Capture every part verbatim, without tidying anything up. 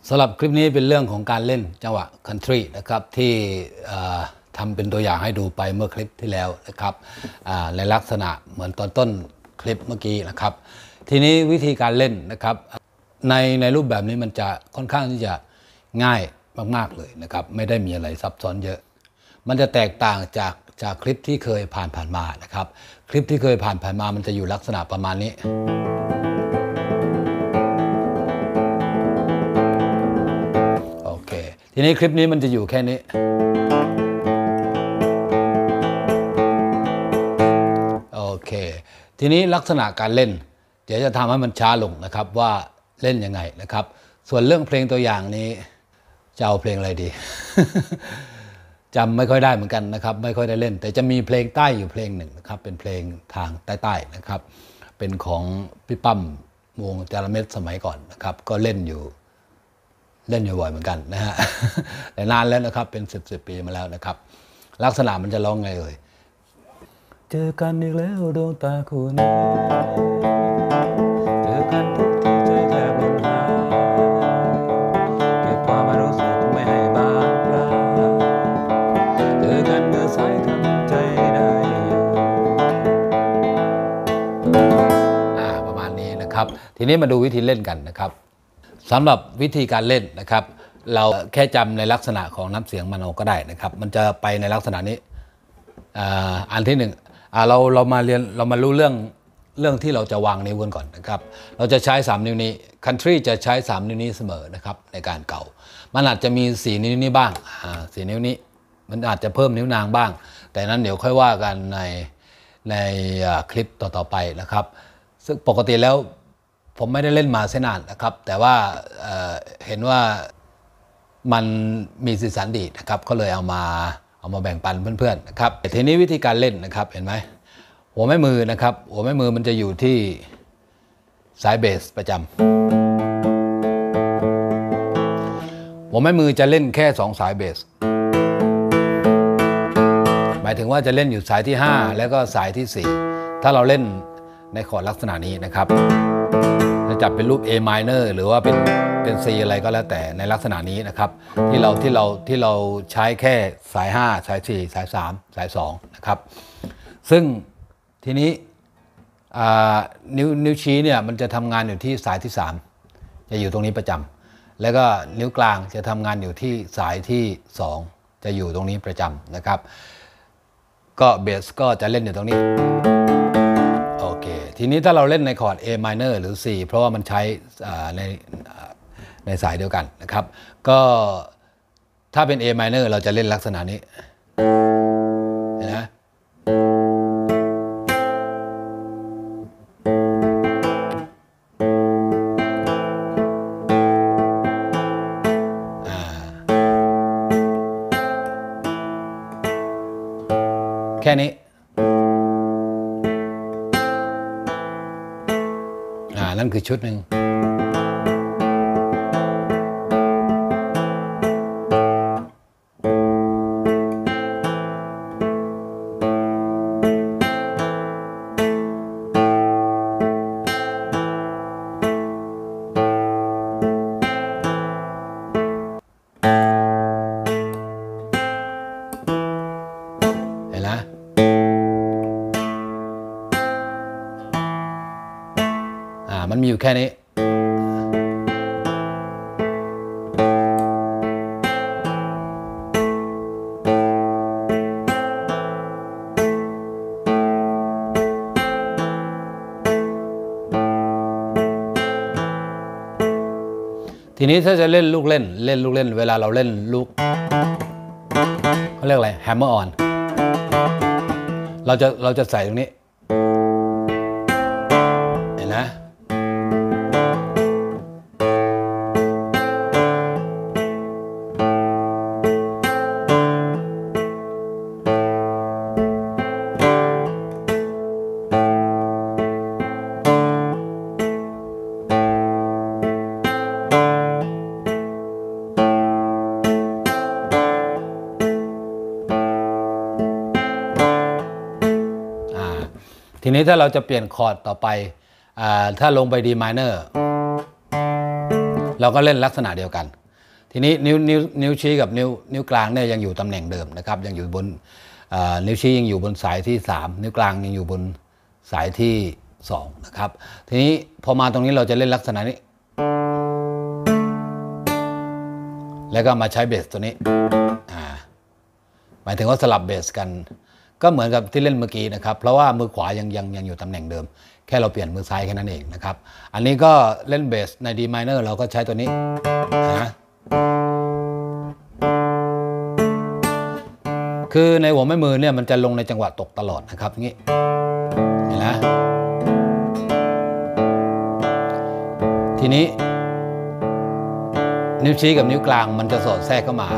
สำหรับคลิปนี้เป็นเรื่องของการเล่นจังหวะ country นะครับที่ทำเป็นตัวอย่างให้ดูไปเมื่อคลิปที่แล้วนะครับในลักษณะเหมือนตอนต้นคลิปเมื่อกี้นะครับทีนี้วิธีการเล่นนะครับในในรูปแบบนี้มันจะค่อนข้างที่จะง่ายมากๆเลยนะครับไม่ได้มีอะไรซับซ้อนเยอะมันจะแตกต่างจากจากคลิปที่เคยผ่านผ่านมานะครับคลิปที่เคยผ่านผ่านมามันจะอยู่ลักษณะประมาณนี้โอเคทีนี้คลิปนี้มันจะอยู่แค่นี้โอเคทีนี้ลักษณะการเล่นเดี๋ยวจะทำให้มันช้าลงนะครับว่าเล่นยังไงนะครับส่วนเรื่องเพลงตัวอย่างนี้จะเอาเพลงอะไรดี จำไม่ค่อยได้เหมือนกันนะครับไม่ค่อยได้เล่นแต่จะมีเพลงใต้อยู่เพลงหนึ่งนะครับเป็นเพลงทางใต้ๆนะครับเป็นของพี่ปั้มวงจาระเม็ดสมัยก่อนนะครับก็เล่นอยู่เล่นอยู่บ่อยเหมือนกันนะฮะ แต่นานแล้วนะครับเป็นสิบสิบปีมาแล้วนะครับลักษณะมันจะร้องไงเอ่ยเจอกันอีกแล้วดวงตาคู่นี้เจอกันทุกทีใจแทบหล่นหายเก็บความรู้สึกไม่ให้บางปลาเจอกันเมื่อสายทำใจได้อยู่อ่าประมาณนี้นะครับทีนี้มาดูวิธีเล่นกันนะครับสำหรับวิธีการเล่นนะครับเราแค่จำในลักษณะของน้ำเสียงมันเอาก็ได้นะครับมันจะไปในลักษณะนี้อันที่หนึ่งเราเรามาเรียนเรามารู้เรื่องเรื่องที่เราจะวางนิ้วกันก่อนนะครับเราจะใช้สามนิ้วนี้ country จะใช้สามนิ้วนี้เสมอนะครับในการเก่ามันอาจจะมีสี่นิ้วนี้บ้างสี่นิ้วนี้มันอาจจะเพิ่มนิ้วนางบ้างแต่นั้นเดี๋ยวค่อยว่ากันในในคลิปต่อๆไปนะครับซึ่งปกติแล้วผมไม่ได้เล่นมาเส้นนานนะครับแต่ว่า เ, เห็นว่ามันมีสีสันดีนะครับก็เลยเอามาเอามาแบ่งปันเพื่อนๆนะครับทีนี้วิธีการเล่นนะครับเห็นไหมหัวแม่มือนะครับหัวแม่มือมันจะอยู่ที่สายเบสประจำหัวแม่มือจะเล่นแค่สองสายเบสหมายถึงว่าจะเล่นอยู่สายที่ห้าแล้วก็สายที่สี่ถ้าเราเล่นในคอร์ดลักษณะนี้นะครับจะจับเป็นรูป A minor หรือว่าเป็นเป็น C อะไรก็แล้วแต่ในลักษณะนี้นะครับที่เราที่เราที่เราใช้แค่สายห้าสายสี่สายสามสายสองนะครับซึ่งทีนี้นิ้วนิ้วชี้เนี่ยมันจะทำงานอยู่ที่สายที่สามจะอยู่ตรงนี้ประจำแล้วก็นิ้วกลางจะทำงานอยู่ที่สายที่สองจะอยู่ตรงนี้ประจำนะครับก็เบสก็จะเล่นอยู่ตรงนี้โอเคทีนี้ถ้าเราเล่นในคอร์ด A minor หรือ C เพราะว่ามันใช้ในในสายเดียวกันนะครับก็ถ้าเป็น A minor เราจะเล่นลักษณะนี้เห็นไหมแค่นี้อ่านั่นคือชุดหนึ่งมันมีอยู่แค่นี้ทีนี้ถ้าจะเล่นลูกเล่นเล่นลูกเล่นเวลาเราเล่นลูกเขาเรียกอะไรแฮมเมอร์ออนเราจะเราจะใส่ตรงนี้เห็นไหมทีนี้ถ้าเราจะเปลี่ยนคอร์ดต่อไปถ้าลงไป D minor เราเราก็เล่นลักษณะเดียวกันทีนี้นิ้วนิ้วนิ้วชี้กับนิ้วนิ้วกลางเนี่ยยังอยู่ตำแหน่งเดิมนะครับยังอยู่บนนิ้วชี้ยังอยู่บนสายที่สามนิ้วกลางยังอยู่บนสายที่สองนะครับทีนี้พอมาตรงนี้เราจะเล่นลักษณะนี้แล้วก็มาใช้เบสตัวนี้หมายถึงว่าสลับเบสกันก็เหมือนกับที่เล่นเมื่อกี้นะครับเพราะว่ามือขวายังยังยังอยู่ตำแหน่งเดิมแค่เราเปลี่ยนมือซ้ายแค่นั้นเองนะครับอันนี้ก็เล่นเบสใน D minor เราก็ใช้ตัวนี้นะคือในหัวแม่มือเนี่ยมันจะลงในจังหวะตกตลอดนะครับงี้เห็นไหมทีนี้นิ้วชี้กับนิ้วกลางมันจะสอดแทรกเข้ามา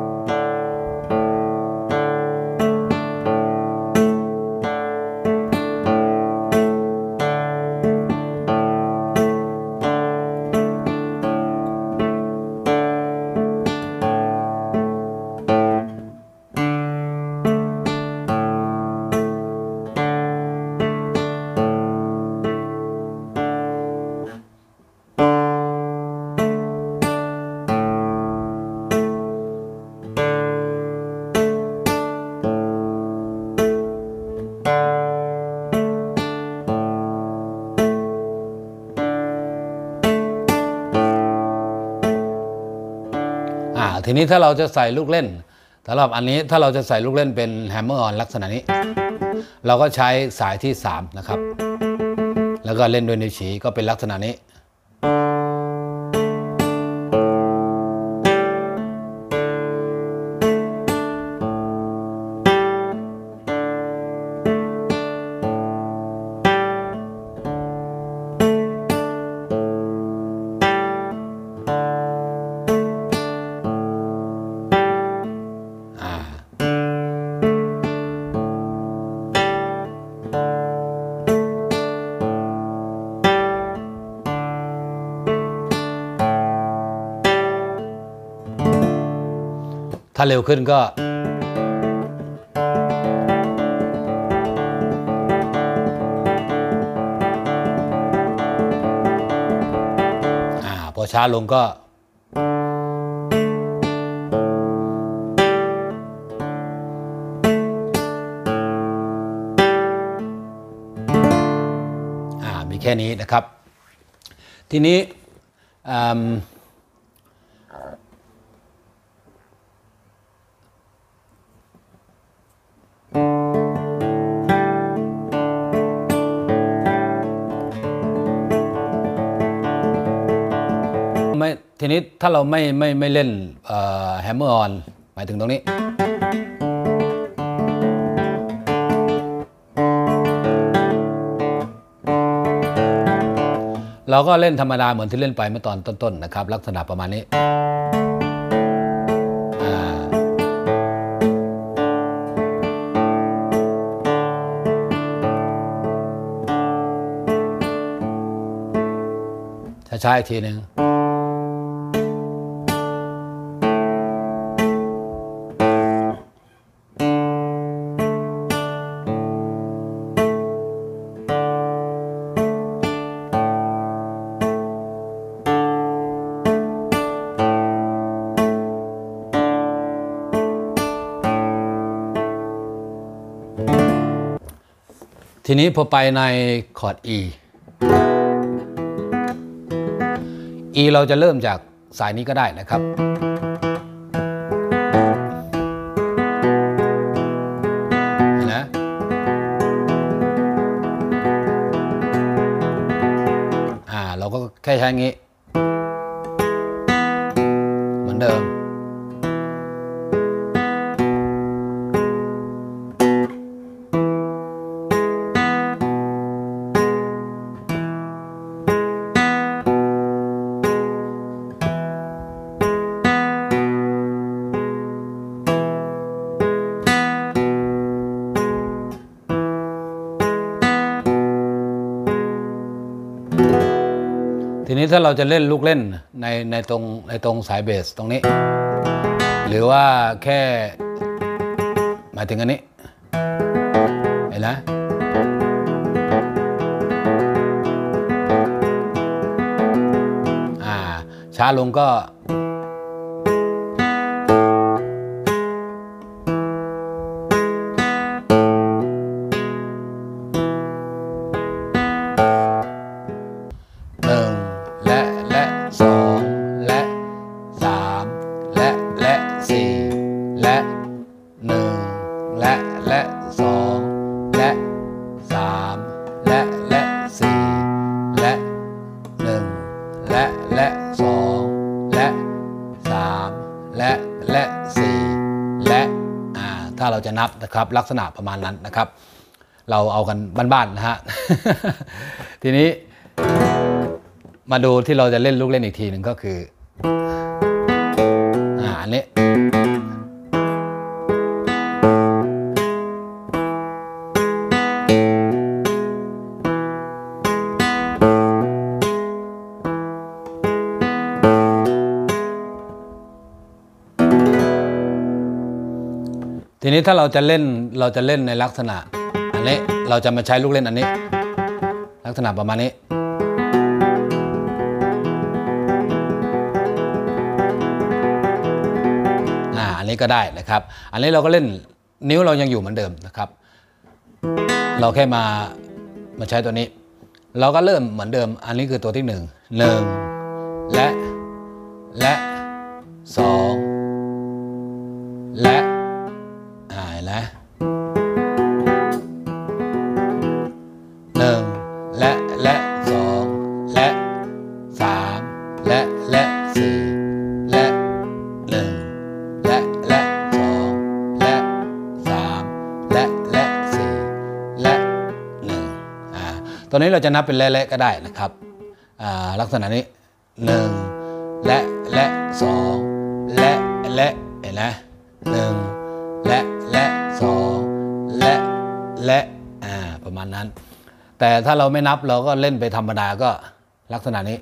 ทีนี้ถ้าเราจะใส่ลูกเล่นสำหรับอันนี้ถ้าเราจะใส่ลูกเล่นเป็นแฮมเมอร์ออนลักษณะนี้เราก็ใช้สายที่สามนะครับแล้วก็เล่นด้วยนิ้วชี้ก็เป็นลักษณะนี้ถ้าเร็วขึ้นก็อ่าพอช้าลงก็อ่ามีแค่นี้นะครับทีนี้ไม่ทีนี้ถ้าเราไม่ไม่ไม่เล่นแฮมเมอร์ออนหมายถึงตรงนี้เราก็เล่นธรรมดาเหมือนที่เล่นไปเมื่อตอนต้นๆนะครับลักษณะประมาณนี้ช้าๆอีกทีหนึ่งทีนี้พอไปในคอร์ด E E เราจะเริ่มจากสายนี้ก็ได้นะครับนะอ่าเราก็แค่ใช้งี้เหมือนเดิมทีนี้ถ้าเราจะเล่นลูกเล่นในในตรงในตรงสายเบสตรงนี้หรือว่าแค่หมายถึงอันนี้เห็นไหมอ่าใช้าลงก็หนึ่งและและสองและสามและและสี่และหนึ่งและและสองและสามและและสี่และหนึ่งและและสองและสามและและสี่และอ่าถ้าเราจะนับนะครับลักษณะประมาณนั้นนะครับเราเอากันบ้านๆนะฮะ ทีนี้มาดูที่เราจะเล่นลูกเล่นอีกทีหนึ่งก็คืออ่าอันนี้ทีนี้ถ้าเราจะเล่นเราจะเล่นในลักษณะอันนี้เราจะมาใช้ลูกเล่นอันนี้ลักษณะประมาณนี้อ่าอันนี้ก็ได้นะครับอันนี้เราก็เล่นนิ้วเรายังอยู่เหมือนเดิมนะครับเราแค่มามาใช้ตัวนี้เราก็เริ่มเหมือนเดิมอันนี้คือตัวที่หนึ่งหนึ่งและและสองและอ่านะหนึ่งและและสองและสามและและสี่และหนึ่งและและสองและสามและและสี่และหนึ่งอ่าตัวนี้เราจะนับเป็นเละๆก็ได้นะครับอ่าลักษณะนี้หนึ่งและและสองและและเห็นไหมหนึ่งและและสองและและอ่าประมาณนั้นแต่ถ้าเราไม่นับเราก็เล่นไปธรรมดาก็ลักษณะนี้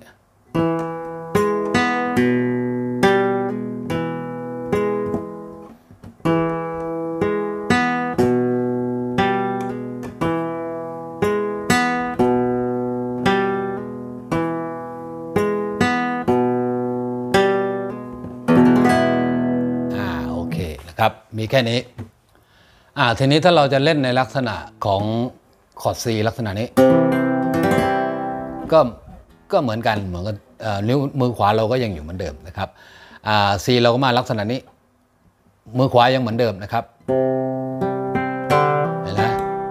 อ่าโอเคนะครับมีแค่นี้อ่าทีนี้ถ้าเราจะเล่นในลักษณะของคอร์ด C ลักษณะนี้ก็ก็เหมือนกันเหมือนกับนิ้วมือขวาเราก็ยังอยู่เหมือนเดิมนะครับอ่า C เราก็มาลักษณะนี้มือขวายังเหมือนเดิมนะครับเห็นไหม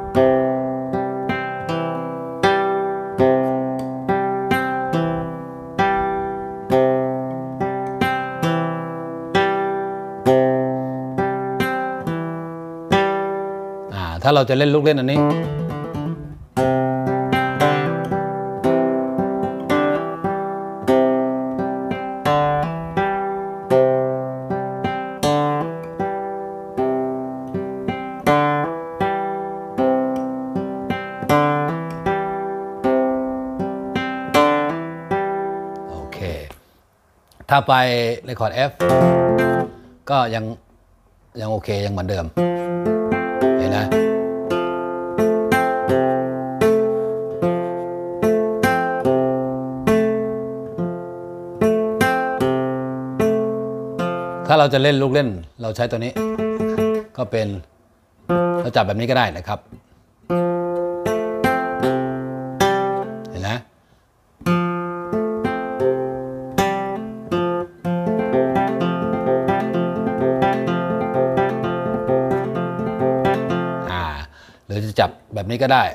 อ่าถ้าเราจะเล่นลูกเล่นอันนี้ถ้าไปในคอร์ด F ก็ยังยังโอเคยังเหมือนเดิมเห็นไหมถ้าเราจะเล่นลูกเล่นเราใช้ตัวนี้ก็เป็นเราจับแบบนี้ก็ได้นะครับเห็นไหมหรือจะจับแบบนี้ก็ได้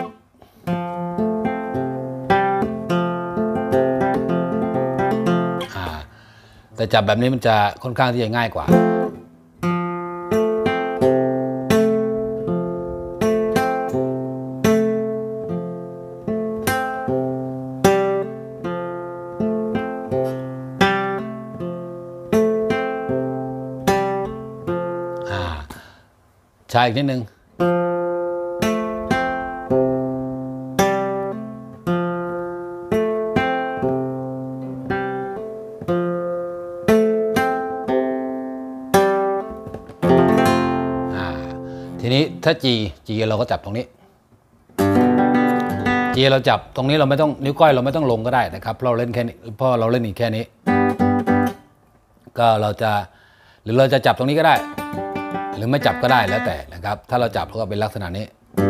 แต่จับแบบนี้มันจะค่อนข้างที่จะง่ายกว่าใช่อีกนิดนึงทีนี้ถ้า G G เราก็จับตรงนี้ G เราจับตรงนี้เราไม่ต้องนิ้วก้อยเราไม่ต้องลงก็ได้นะครับเพราะเราเล่นแค่นี้เพราะเราเล่นอีกแค่นี้ก็เราจะหรือเราจะจับตรงนี้ก็ได้หรือไม่จับก็ได้แล้วแต่นะครับถ้าเราจับก็เป็นลักษณะนี้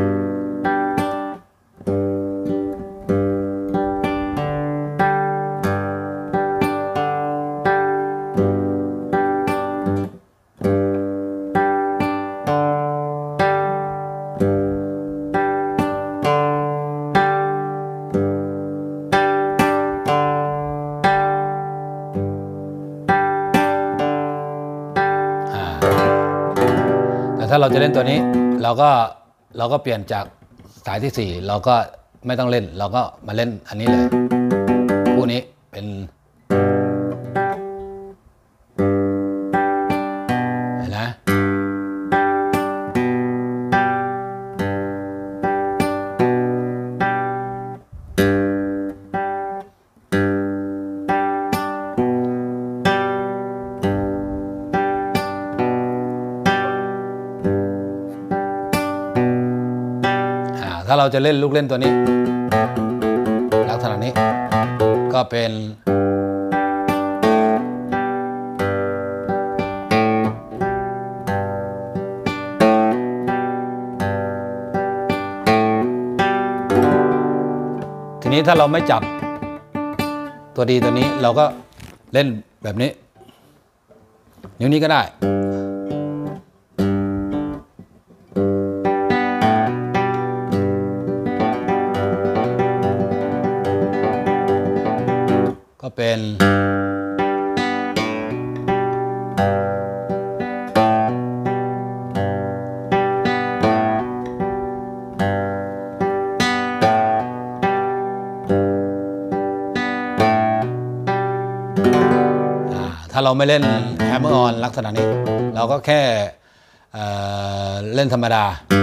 ถ้าเราจะเล่นตัวนี้เราก็เราก็เปลี่ยนจากสายที่สี่เราก็ไม่ต้องเล่นเราก็มาเล่นอันนี้เลยคู่นี้เป็นเห็นไหมถ้าเราจะเล่นลูกเล่นตัวนี้ลักษณะนี้ก็เป็นทีนี้ถ้าเราไม่จับตัวดีตัวนี้เราก็เล่นแบบนี้นิ้วนี้ก็ได้ก็เป็นถ้าเราไม่เล่นแฮมเมอร์ออนลักษณะนี้เราก็แค่เอ่อเล่นธรรมดา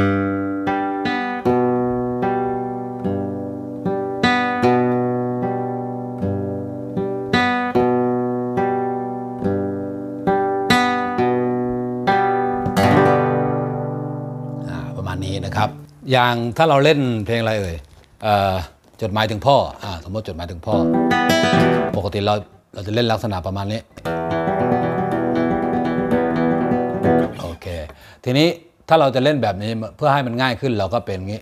นี้นะครับอย่างถ้าเราเล่นเพลงอะไรเอ่ยเอ่อจดหมายถึงพ่ออ่าสมมติจดหมายถึงพ่อปกติเราเราจะเล่นลักษณะประมาณนี้โอเคทีนี้ถ้าเราจะเล่นแบบนี้เพื่อให้มันง่ายขึ้นเราก็เป็นงี้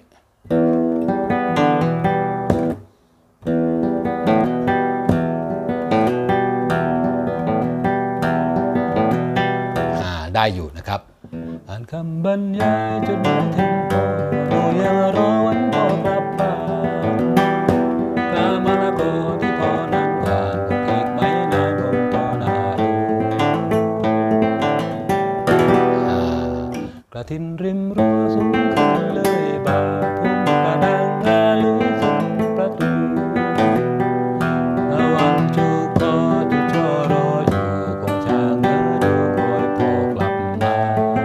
อ่าได้อยู่นะครับอ่านคำบรรยายจดหมายถึงพ่อโดยยังรอวันพ่อกลับบ้านกามาลาโกที่พ่อนั่งอ่านคงอีกไม่นานคงต่อหน้าดูกระถินริมรั้วสูงขึ้นเลยบาพุ่มกระดังงาลุยสุดประตูตะวันจุกคอจุดช่อรออยู่คงช่างเนื้อดูคอยพ่อกลับมา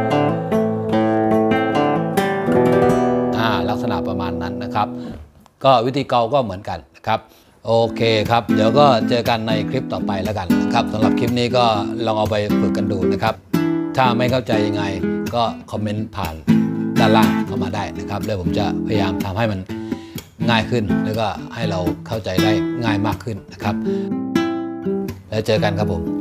ลักษณะประมาณนั้นนะครับก็วิธีเกาก็เหมือนกันนะครับโอเคครับเดี๋ยวก็เจอกันในคลิปต่อไปแล้วกันนะครับสำหรับคลิปนี้ก็ลองเอาไปฝึกกันดูนะครับถ้าไม่เข้าใจยังไงก็คอมเมนต์ผ่านด้านล่างเข้ามาได้นะครับแล้วผมจะพยายามทำให้มันง่ายขึ้นแล้วก็ให้เราเข้าใจได้ง่ายมากขึ้นนะครับแล้วเจอกันครับผม